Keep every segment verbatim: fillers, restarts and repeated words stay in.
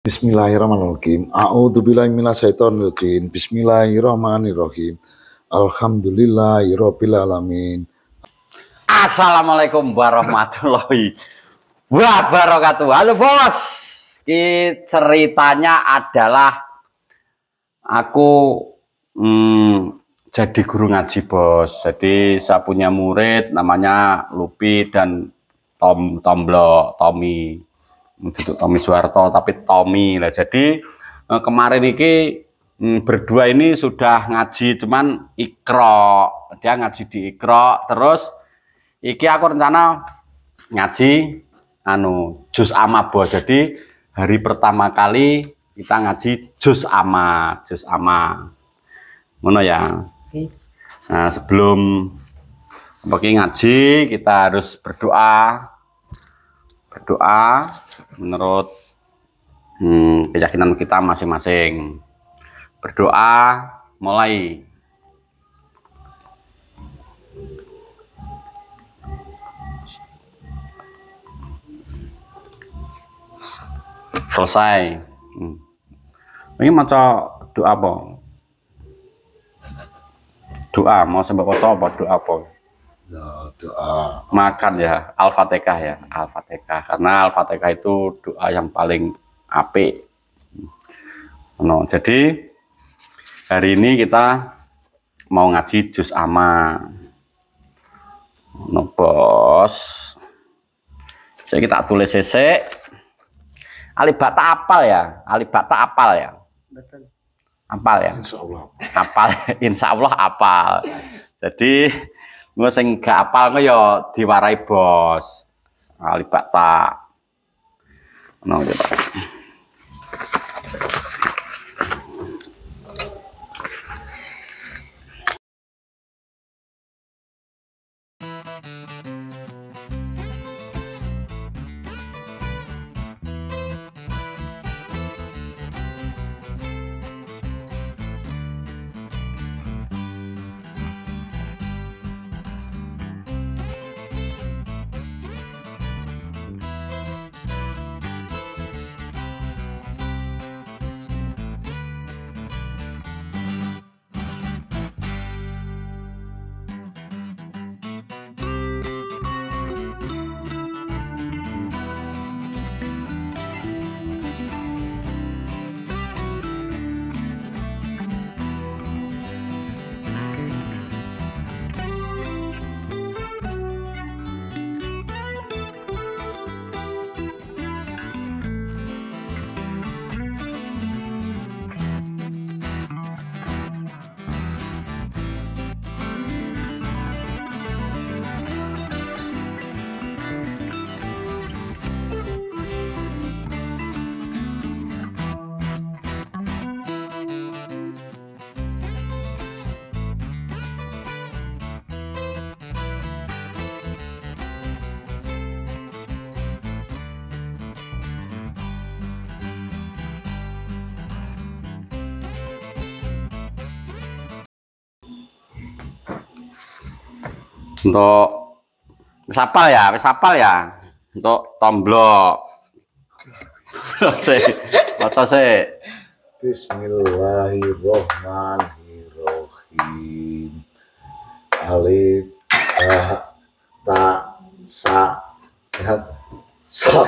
Bismillahirrahmanirrahim. A'udzubillahi minasyaitonirrajim. Bismillahirrahmanirrahim. Alhamdulillahirabbil alamin. Assalamualaikum warahmatullahi wabarakatuh. Halo bos, ini ceritanya adalah aku hmm, jadi guru ngaji bos. Jadi saya punya murid namanya Lupi dan Tom Tomblo Tommy. Untuk Tommy Soeharto tapi Tommy lah. Jadi eh, kemarin ini hmm, berdua ini sudah ngaji cuman Iqra. Dia ngaji di Iqra, terus iki aku rencana ngaji anu juz amma bos. Jadi hari pertama kali kita ngaji juz amma, juz amma. Ngono ya. Nah, sebelum pergi ngaji kita harus berdoa. Berdoa menurut hmm, keyakinan kita masing-masing. Berdoa mulai. Selesai. Hmm. Ini mau doa apa? Doa mau sebab apa? Doa apa? Ya, doa Makan ya, Al-Fatihah ya, Al-Fatihah. Karena Al-Fatihah itu doa yang paling apik. No, jadi hari ini kita mau ngaji juz amma. No bos. Jadi kita tulis sesek. Alibata apal ya, alibata apal ya. Apal ya. insya Allah. Apal, insya Allah apal. Jadi gue sing gak apal gue yo diwarai bos. Alibata. No, coba. Untuk sapal ya, sapal ya. Untuk tomblo. Sih, baca sih. Bismillahirrahmanirrahim. Alif ba ta sa hat sat.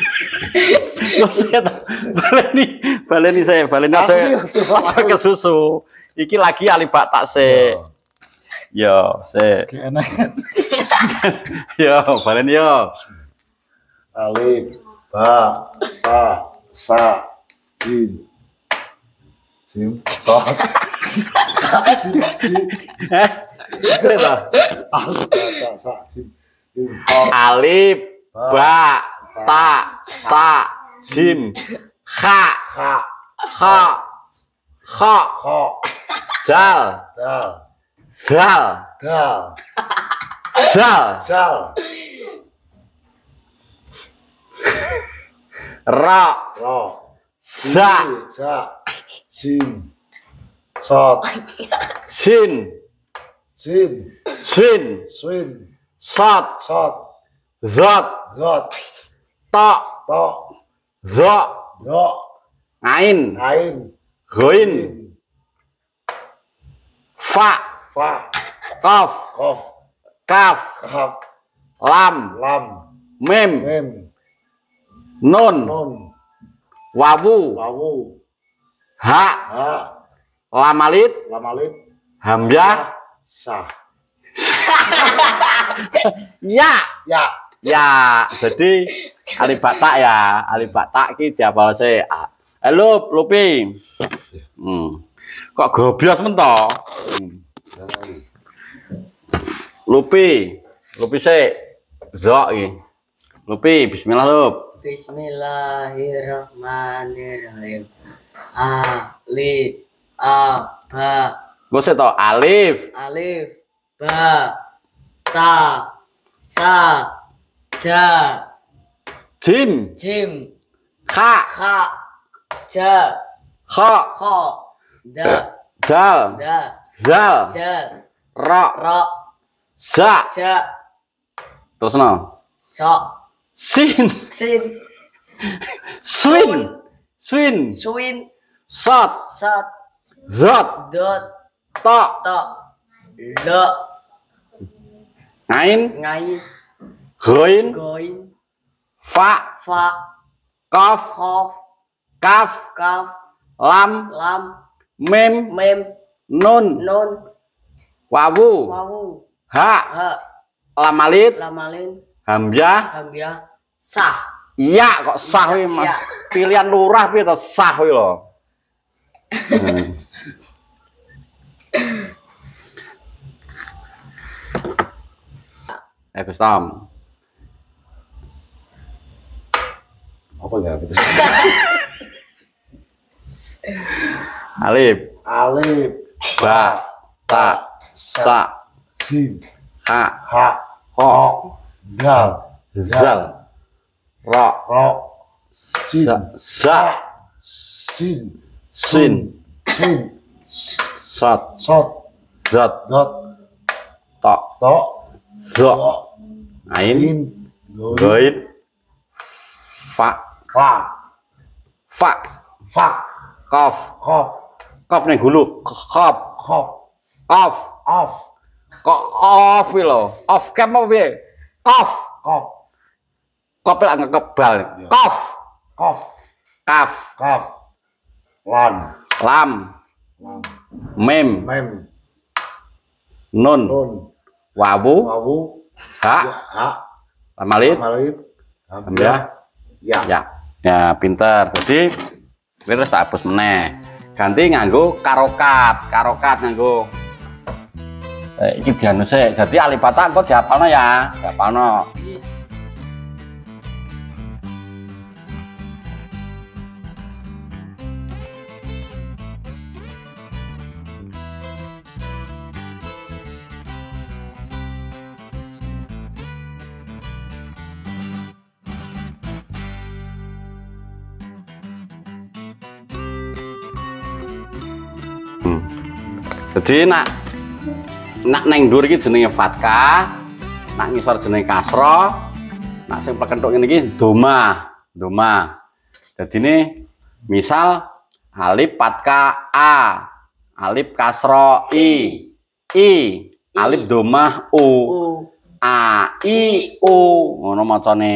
Baleni, baleni saya, baleni saya. Masa ke susu. Iki lagi alibak tak se. Yo, se. Yo, baleni yo. Alif ba ta sa jim jim sat. Alif ba ta sa jim kha ha kha kha ha dal dal dal dal dal dal ra ra za za jim sat sin sin sin swin sat sat zat zat ta ta za ra Ain. Ain. Ghoin. Fa. Fa. Qaf. Qaf. Kaf. Kaf. Lam. Lam. Mim. Mim. Nun. Nun. Wawu. Wawu. Ha. Ha. Lam alif. Lam alif. Hamzah. Sah. Ya. Ya. Ya, jadi alif batak ya, alif batak ki diapal se. Halo, Lupi. Hmm. Kok gobios men to? Hmm. Lupi. Lupi se. Zok iki. Lupi, bismillah, Lup. Bismillahirrahmanirrahim. Alif, a, ba. Gue se to alif, Alif, ba, ta, sa, ja, jim, jim, kha, kha, ja, kha, kha, da, dal, da, zal, za, ra, ra, za. sa, Terus no. sa, Sin, sin, swin, swin, swin, sat, sat, zat, dot, ta, ta, la, ain, ngain, ghoin, goin, fa, fa, qaf, khaf, kaf, kaf, lam, lam, mim, mem, nun, nun, wawu, wawu, ha, ha, lam alif, lamalin, hamzah, hamzah, sah. iya kok sah kuwi Mas. Iya. Pilihan lurah piye to sah kuwi lho. Hmm. Eh, Gus Tom. Apa ya? Alif, Alif. ba, ta, sa, Jim. ha, Ha. ho, Ho. Dal. zal, ra, Ro. Sin. za, za, Sin. sin, Sin. sat, Sot. zat, Dot. ta, To. za, To. ain, In. Goin. ghoin, fa, Fa. fa, Fa. qaf, Kop. qaf ning gulu, qaf, Kop. qaf, Off. kok off kuwi lho. Off cam apa piye? Qaf, Kop. qaf lek nggak kebal. Qaf, Kof. kaf, Kaf. Lan. lam, Lam. mim, Mem. nun, Nun. wawu, Wawu. ha, Ha. lam alif, Malif. hamzah. Ya. Ya, ya pinter. Jadi wis tak hapus meneh. Ganti nganggo karokat, karokat nganggo. Eh, iki bianu sik. Jadi alif batak engko dihafalno ya, dihafalno. Hmm. Jadi nak nak neng dhuwur iki jenenge fatkah, nak ngisor jenenge kasra, nak sing plekenthuk ngene iki doma, doma. Dadine misal alif fatkah a, alif kasra i, i, alif domah u, U, a, i, u, ngono macane.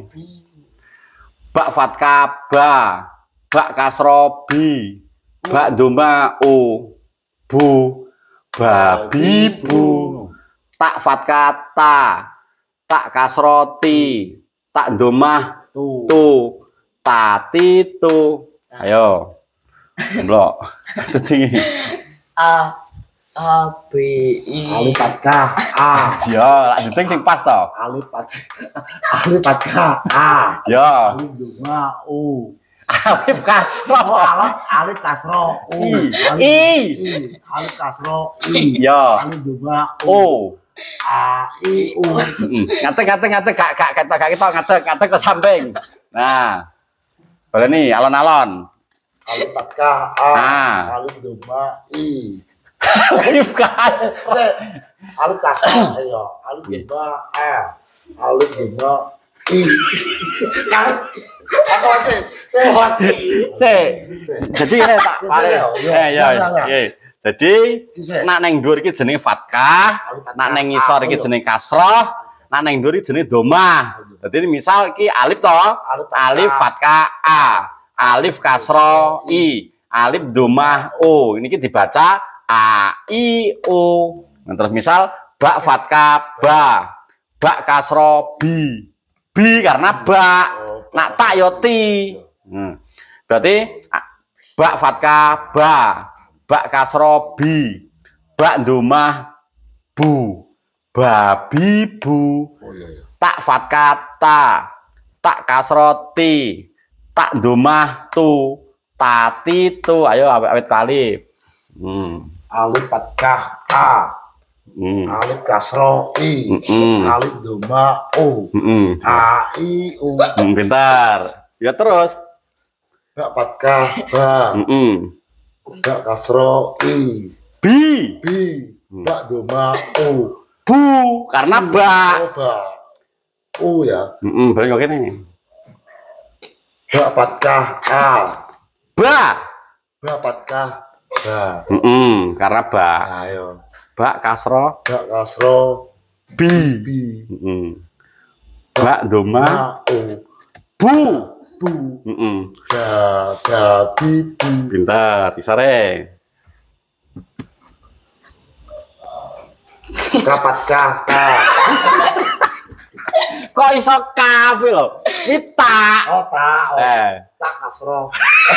Bak fatkah ba, bak kasra bi, bak doma u, bu, babi bu, tak fatkah ta, tak kasra ti, tak domah Tu. tu, tati tu. Ayo. Blok. Dadi A, A, B, I, Alif fatkah A. ya, lak diting sing pas to. Alif fatkah. Alif fatkah A. Ya. Alif doma U. Alif kasra. Oh, alif alif kasro U. I. Alif I. I. Alif kasro I. Ya. Alif doma U. O. A I U. Ngate ngate ngate gak gak gak gak kita ngate ngate ke samping. Nah. Boleh nih alon-alon. Alif fatkah A. Ah. Alif doma I. Alif kasra. Alif kasro ayo. Alif doma A. Alif doma I. Kan aku aja. Lewat. Se. Jadi ini tak pare. Eh ya. ya. Jadi nak neng dhuwur iki jenenge fatkah, nak neng ngisor iki jenenge kasroh, nak neng dhuwur iki jenenge domah. Jadi misal iki alif to, alif fatkah a, alif kasroh i, alif domah o. Ini iki dibaca a i o. Nah, terus misal ba fatkah ba, ba kasroh bi. Bi karena ba, nak tak yo ti. Hmm. Berarti ba fatkah ba, ba kasroh bi, ba domah bu, babi bu, tak fatkah ta, tak kasroh ti, tak domah tu, tati tu. Ayo awet kali. Hmm. Alif fatkah a. Hmm. Alif kasroh i, Mm-mm. alif doma o, Mm-mm. a i u, Hmm, pintar. Ya terus. ba fatkah ba, Mm-mm. ba kasroh i, Bi, bi, ba doma o, bu, karena ba. o ba, o ya, Mm-mm, berarti kok ini. ba fatkah a, Ba. ba fatkah ba, Mm-mm, karena ba. ayo, Ba kasroh ba kasroh bi. bi, Mm-mm. Ba doma ma o, bu. bu, Mm-mm. ba, ba, bi, bu, Pintar, isare. ka fatkah ka, Kok iso kafe lho? Kita. oh ta, oh, Eh, ta kasroh,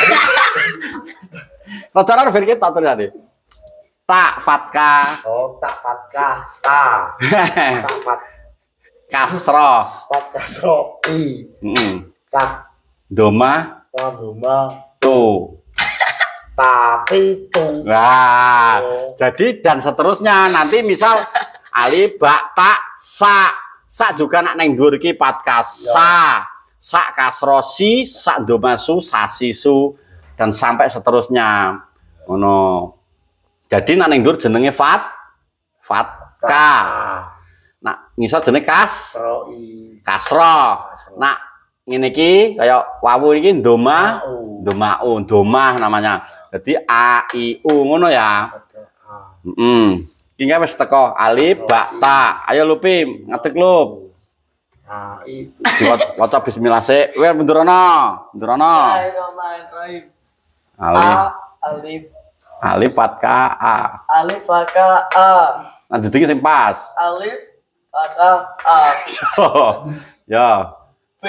Rodaran versi tak terjadi. Tak fatkah. oh ta fatkah ta, ta fat, Kasroh. ta kasroh i, Mm-mm. ta, Doma ta doma, tu. ta ti tu, Nah, Oh. jadi dan seterusnya nanti misal alif ba ta sa. Sa juga nak neng dhuwur iki fatkah sa. Sa kasroh si, sa doma su, sa si su dan sampai seterusnya. Ngono. Jadi nak neng dhuwur jenenge fat fatkah. Nak ngisor jenenge kas kasroh i, kasroh. Nak ngene iki kaya wawu iki domah, domah u, domah namanya. Jadi a i u ngono ya. Heeh. Iki wis teko alif ba ta. Ayo Lupi, ngetik Lup. a i, Waca bismillah sik. Wer mundurono, mundurono. Bismillahirrahmanirrahim. Alif, A alif alif fatkah a. alif fatkah a, Nah, dadi sing pas. alif fatkah a, Ya. b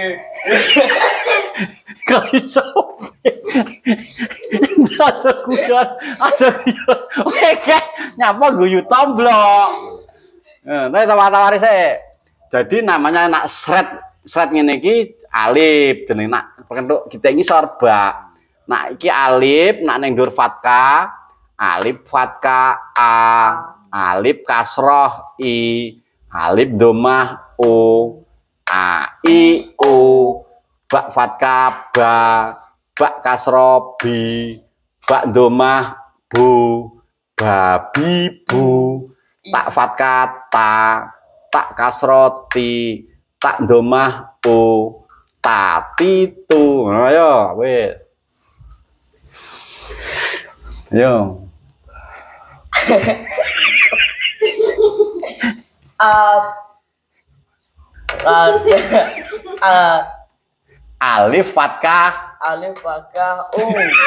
Kok iso? Ada guyon, ada guyon. Oke, nyapa guyu tomblok. Eh, tapi tawa-tawari sih. Jadi namanya nak sret, sret ngene iki alif, jeneng nak pengentuk kita ini sorba. Nak iki alif, nak neng dur fatkah, alif fatkah a, alif kasroh i, alif domah u, a i u, ba fatkah ba, ba kasroh bi, ba domah bu, babi bu, tak fatkah ta, tak kasroh ti, tak domah u, tati tu. Ayo wes, ayo. a a Alif fatkah alif fatkah u,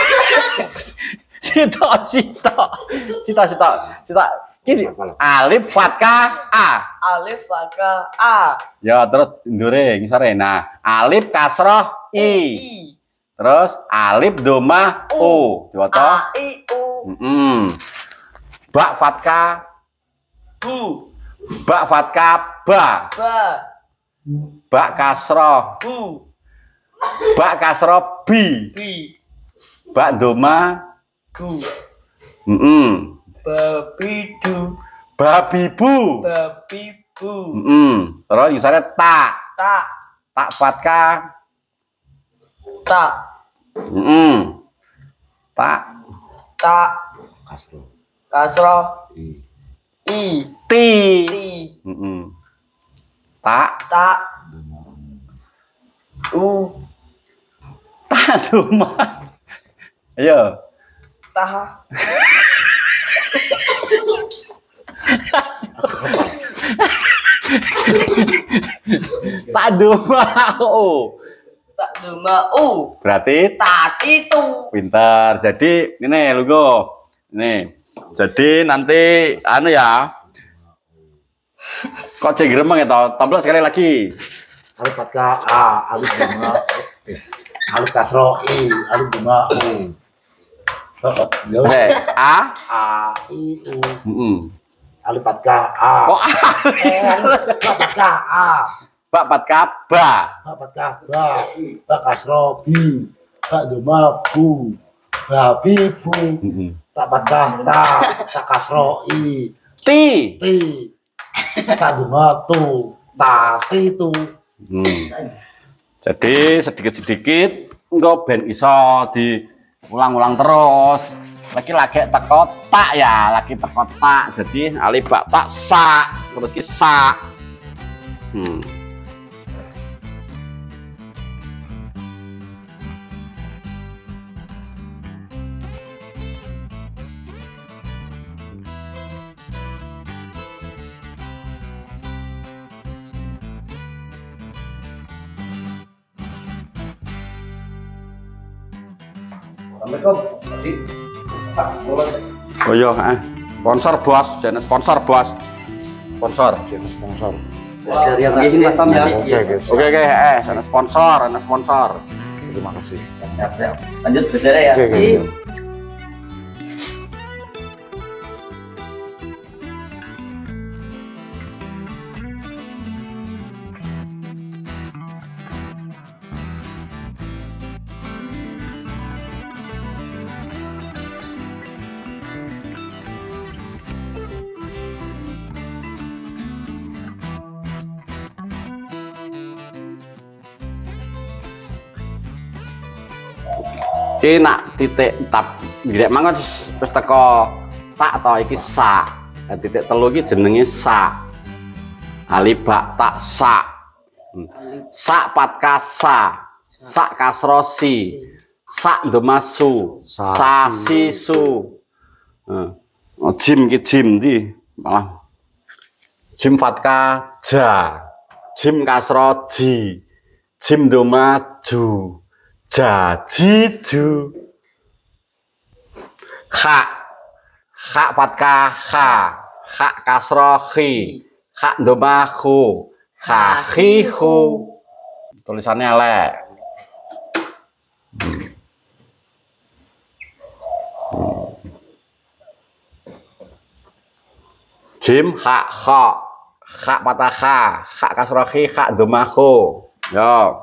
sito sito sito sito sito Ki alif fatkah a. alif fatkah a, Ya terus ndure ngisore. Nah, alif kasroh i. i, Terus alif domah u. Diwaca. a i u, Heeh. Ba fatkah bu, ba fatkah ba. ba, Ba kasroh bu, ba kasroh bi. bi, Ba domah. bu, Heeh. babi du, Babi bu. babi bu, Heeh. Terus ngisore tak. tak, Tak fatkah. tak, Heeh. Tak tak, kasroh kasroh, i, i, ti. ti, Heeh. Tak tak, U. Ta doma. Ayo. Ta. Ta doma. Oh. Tak doma U. Berarti Tak itu. pintar. Jadi ini Lugo. Ini. Jadi nanti anu ya. Kok cenggremeng ya toh? Tampil sekali lagi. Alif fathah A, alif doma, alif kasro I, alif doma U. Oke, A. A, I, U. Heeh. Alif fathah A. Kok A? Eh, alif fathah A. Ba fathah ba. Ba fathah Ba. Ba kasro Bi. Ba doma Bu. Ba bi Bu. Heeh. Ta fathah Ta. Ta kasro I. Ti. Ti. Ta doma Tu. Ta ti tu. Hmm. Jadi sedikit-sedikit engko ben iso diulang-ulang terus. Lagi lagi teko tak ya, lagi teko tak. Jadi alif ba tak sa, terus ki sa. Hmm. Oh iya, eh. Sponsor bos, jenis sponsor bos. Sponsor. Sponsor. Belajar yang rajin Mas Tom ya. Oke, guys. Oke oke, eh, jenis sponsor, jenis sponsor. Terima kasih. Lanjut belajar ya. Oke, guys. Iki nak titik tap direk mangko wis teko tak to iki sa. Nah, titik telu iki jenenge sa. Alif ba tak sa. Hmm. Sa patka sa. Sa kasro si. Sa domasu. Sa si su. Heeh. Oh, jim iki jim ndi? Malah jim fatka ja. Jim kasro ji. Jim doma ju. Jajiju. Kha. Kha fatka kha. Kha kasro khi. Kha doma khu. Kha khi khu. Tulisannya elek. Hmm. Hmm. Jim kha kha. Kha fatka kha. Kha kasro khi. Kha doma khu. Yo.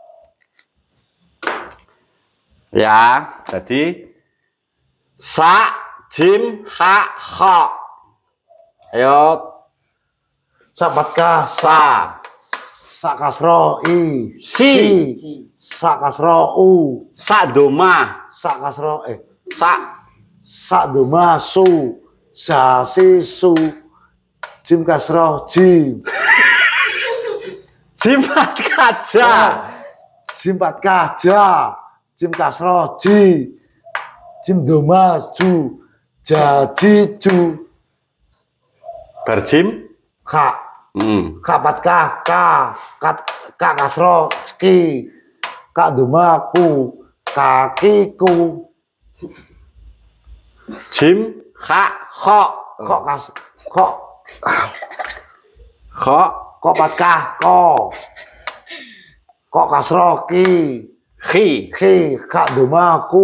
Ya, jadi sa, jim, ha, kha. Ayo, Sa fathah sa, Sa kasro I. si, Sa kasro U. sa doma, Sa kasro eh. sa, Sa doma Su. Sa si Su. Jim kasro Jim. jim fathah ja, Jim fathah Ja. Jim kasro Ji. Jim doma Ju. Jadi Ju. berjim, Kha. hmm. Kha fathah Ka. Ka ka kasro Ki. Ka doma Ku. Kakiku. Jim, ha, kha, Kok kas kok kha, kok fathah Ko. Kok kasro Ki. khi. Ki kak domaku.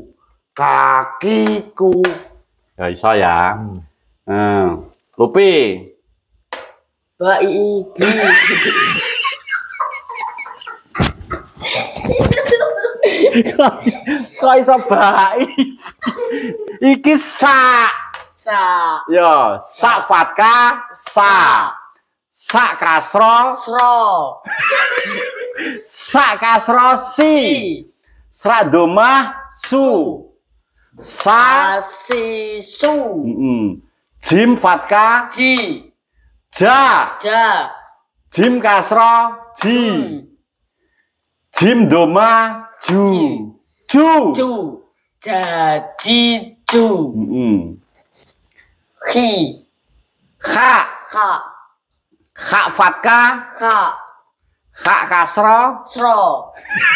Kakiku. Ya iso ya. Hmm. Lupi. Baik. Kok iso baik? Iki sa. Sa. Yo, sa fatka sa. Sa kasro, Sro. sa kasro si. Sa doma su. Sa Si. Su. mm, jim fatka Ji. ja. Ja. Jim kasro ji. Jim doma ju. Ju. Ju. Jadi ju. Mm-mm. Hi. Ha. Ha. Ha fatka. Ha. Ha kasro. Sro.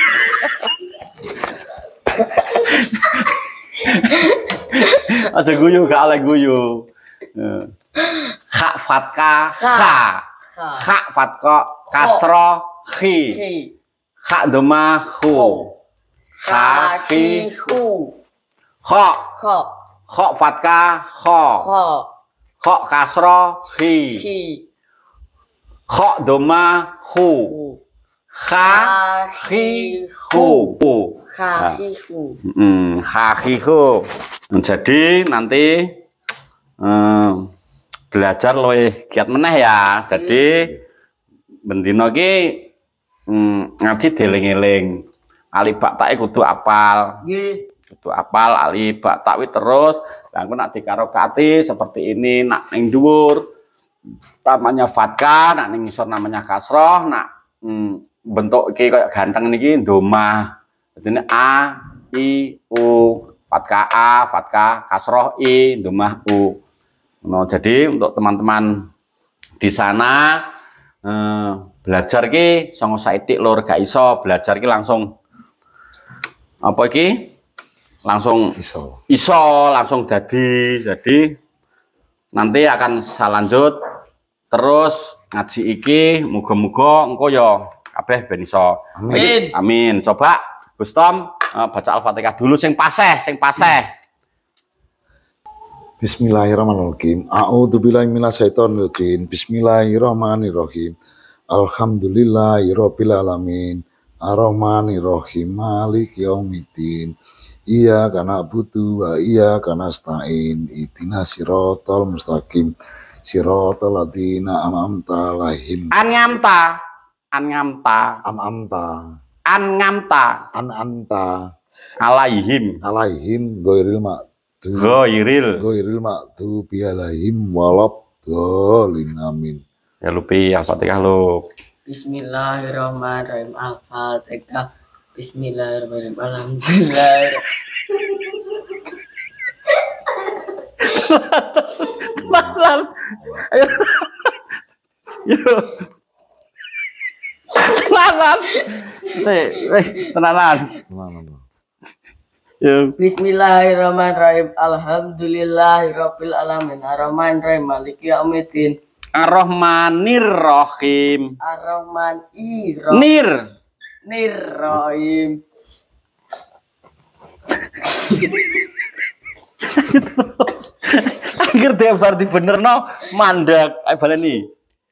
Aja guyu gak oleh guyu. Eh. Ha fatka. Ha. Ha. Ha fatka kasro. Hi. Hi. Ha doma hu. Ha Kaki ki. hu. Ho. Ho. Ho fatka. Ho. Ho. Ho kasro. Hi. Hi. Ho doma hu. Hu. Ha hi hu. Kaki hu. Hmm, hakiku. Jadi nanti eh, belajar luwih giat meneh ya. Jadi bendino ki hmm, ngaji dieling-eling. Ali bak tak kudu apal. Nggih. Kudu apal ali bak takwi terus. Lah aku nak dikarokati seperti ini, nak ning dhuwur namanya fatka, nak ning ngisor namanya kasroh, nak hmm, bentuk iki kayak ganteng niki doma. Jadi a, i, u, fatka a, fatka kasroh i, domah u. Nah, jadi untuk teman-teman di sana eh, belajar ki songo saidik lur gak iso belajar ki langsung apa iki? Langsung Iso. iso langsung jadi. Jadi nanti akan saya lanjut terus ngaji iki muga-muga engko ya kabeh ben iso. Amin. Amin. Coba Gus Tom uh, baca Al-Fatihah dulu sing paseh, sing paseh. Bismillahirrahmanirrahim. A'udzubillahi minasyaitonir rajim. Bismillahirrahmanirrahim. Alhamdulillahirabbil alamin. Arrahmanirrahim. Maliki yaumiddin. Iyyaka na'budu wa iyyaka nasta'in. Ihdinas siratal mustaqim. Siratal ladzina an'amta 'alaihim. An ngamta, an ngamta, An'amta. an ngamta, An'amta. alaihim, Alaihim ghairil ma'dubi. ghairil. Ghairil ma'dubi alaihim waladdallin. Amin. Ya lupi Al-Fatihah lu. Bismillahirrahmanirrahim. Al-Fatihah. Bismillahirrahmanirrahim. Alhamdulillah. Tenanan. Ayo. Yo. Tenanan. Sik, eh tenanan. Yo. Bismillahirrahmanirrahim. Alhamdulillahirabbil alamin. Arrahmanirrahim. Maliki yaumiddin. Ar-Rahmanir-Rahim. Ar-Rahman Nir. Nirrahim. Akhir dia berarti bener no mandak. Ayo baleni.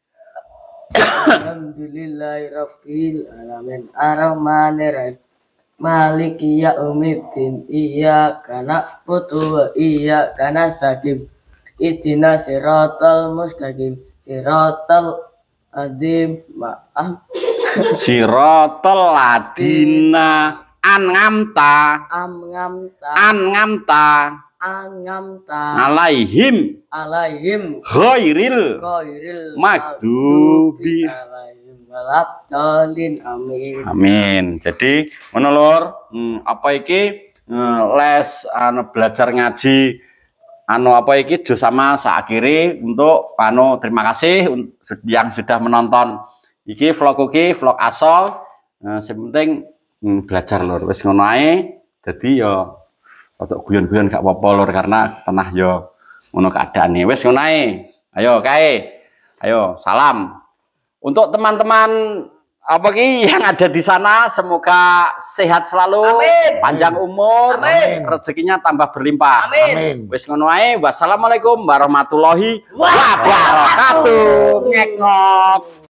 Alhamdulillahirabbil alamin. Ar-Rahmanirrahim. Maliki yaumiddin. Iyyaka na'budu wa iyyaka nasta'in. Ihdinas siratal mustaqim. Siratal adim maaf. Siratal ladina an'amta Amngamta. an'amta Angamta. alaihim Alaihim. ghairil Ghairil maghdubi alaihim waladdallin. Amin. amin. Jadi ngono lur, hmm, apa iki eh, les anu belajar ngaji anu apa iki jo sama saakhiri untuk anu terima kasih un- yang sudah menonton iki vlog iki vlog Aso. Nah, sing penting hmm, belajar lur wis ngono ae. Dadi ya untuk guyon-guyon gak apa-apa lur karena tanah ya ngono keadaane. Wis ngono ae. Ayo kae. Ayo salam. Untuk teman-teman apa ki yang ada di sana semoga sehat selalu, Amin. panjang umur, Amin. rezekinya tambah berlimpah. Amin. Amin. Wis ngono ae. Wassalamualaikum warahmatullahi Wabarakatuh. wabarakatuh. Ngek ngok.